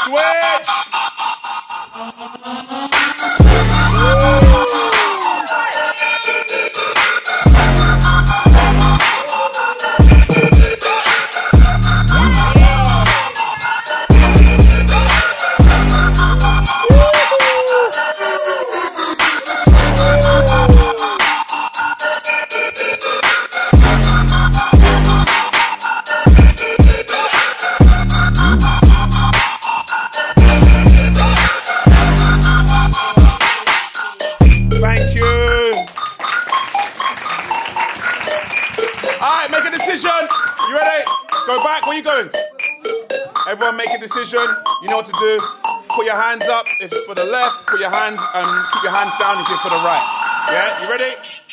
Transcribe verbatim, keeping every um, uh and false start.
Switch. Thank you. All right, make a decision. You ready? Go back. Where you going? Everyone make a decision. You know what to do. Put your hands up if it's for the left. Put your hands and keep your hands down if you're for the right. Yeah, you ready?